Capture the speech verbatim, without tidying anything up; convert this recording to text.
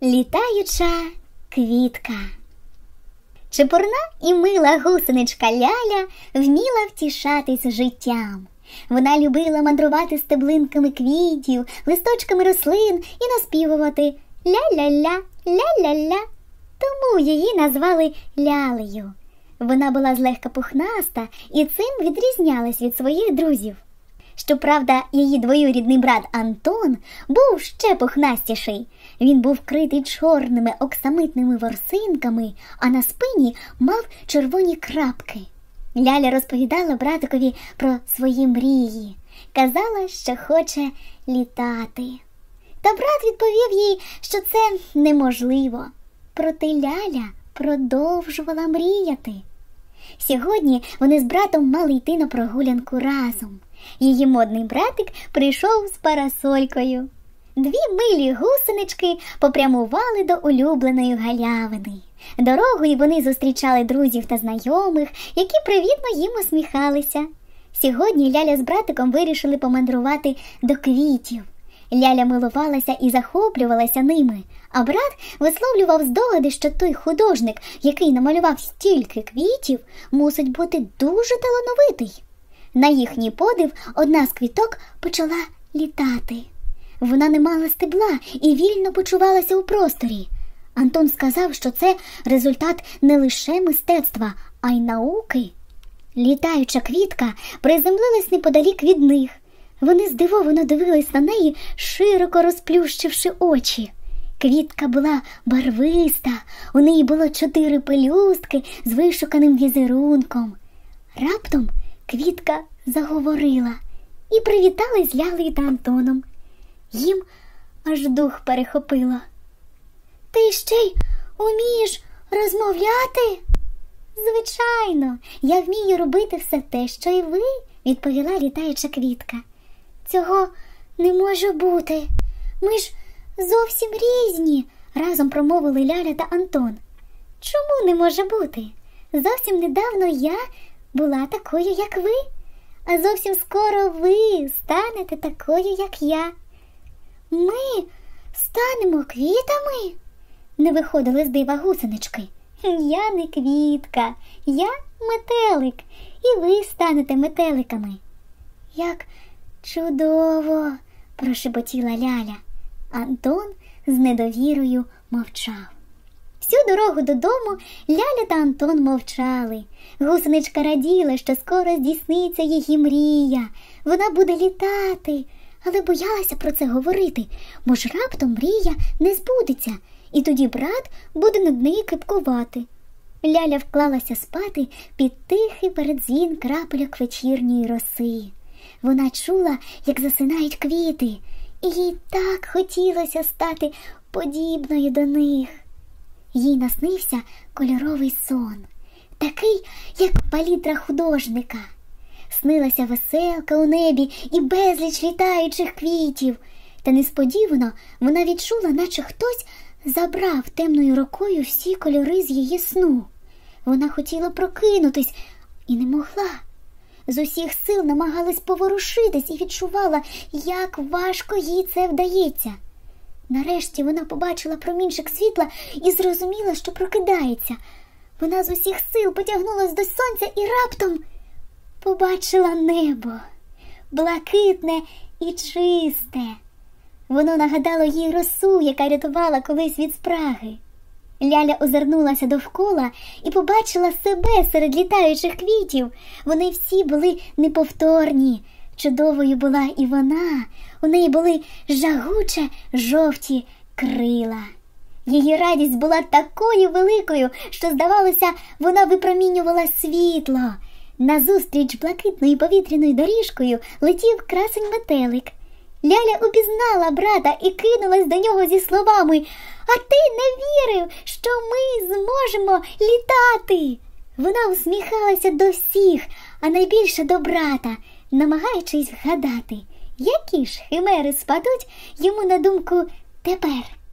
Літаюча квітка. Чепурна і мила гусеничка Ляля вміла втішатись життям. Вона любила мандрувати стеблинками квітів, листочками рослин і наспівувати ля-ля-ля, ля-ля-ля. Тому її назвали Лялею. Вона була злегка пухнаста і цим відрізнялась від своїх друзів. Щоправда, її двоюрідний брат Антон був ще пухнастіший. Він був вкритий чорними оксамитними ворсинками, а на спині мав червоні крапки. Ляля розповідала братикові про свої мрії. Казала, що хоче літати. Та брат відповів їй, що це неможливо. Проте Ляля продовжувала мріяти. Сьогодні вони з братом мали йти на прогулянку разом. Її модний братик прийшов з парасолькою. Дві милі гусенички попрямували до улюбленої галявини. Дорогою вони зустрічали друзів та знайомих, які привітно їм усміхалися. Сьогодні Ляля з братиком вирішили помандрувати до квітів. Ляля милувалася і захоплювалася ними, а брат висловлював здогади, що той художник, який намалював стільки квітів, мусить бути дуже талановитий. На їхній подив одна з квіток почала літати. Вона не мала стебла і вільно почувалася у просторі. Антон сказав, що це результат не лише мистецтва, а й науки. Літаюча квітка приземлилась неподалік від них. Вони здивовано дивились на неї, широко розплющивши очі. Квітка була барвиста, у неї було чотири пелюстки з вишуканим візерунком. Раптом квітка заговорила і привіталась з Лялею та Антоном. Їм аж дух перехопило. «Ти ще й умієш розмовляти?» «Звичайно, я вмію робити все те, що і ви», – відповіла літаюча квітка. «Цього не може бути. Ми ж зовсім різні», – разом промовили Ляля та Антон. «Чому не може бути? Зовсім недавно я була такою, як ви, а зовсім скоро ви станете такою, як я». «Ми станемо квітами?» – не виходили з дива гусенички. «Я не квітка, я метелик, і ви станете метеликами». «Як чудово!» – прошепотіла Ляля. Антон з недовірою мовчав. Всю дорогу додому Ляля та Антон мовчали. Гусеничка раділа, що скоро здійсниться її мрія. Вона буде літати, але боялася про це говорити, бо ж раптом мрія не збудеться, і тоді брат буде над нею кепкувати. Ляля вклалася спати під тихий передзвін крапельок вечірньої роси. Вона чула, як засинають квіти, і їй так хотілося стати подібною до них. Їй наснився кольоровий сон, такий, як палітра художника. Снилася веселка у небі і безліч літаючих квітів. Та несподівано вона відчула, наче хтось забрав темною рукою всі кольори з її сну. Вона хотіла прокинутись і не могла. З усіх сил намагалась поворушитись і відчувала, як важко їй це вдається. Нарешті вона побачила промінчик світла і зрозуміла, що прокидається. Вона з усіх сил потягнулась до сонця і раптом побачила небо, блакитне і чисте. Воно нагадало їй росу, яка рятувала колись від спраги. Ляля озирнулася довкола і побачила себе серед літаючих квітів. Вони всі були неповторні. Чудовою була і вона. У неї були жагуче жовті крила. Її радість була такою великою, що, здавалося, вона випромінювала світло. Назустріч блакитною повітряною доріжкою летів красень метелик. Ляля упізнала брата і кинулась до нього зі словами: «А ти не вірив, що ми зможемо літати!» Вона усміхалася до всіх, а найбільше до брата, намагаючись вгадати, які ж химери спадуть йому на думку тепер.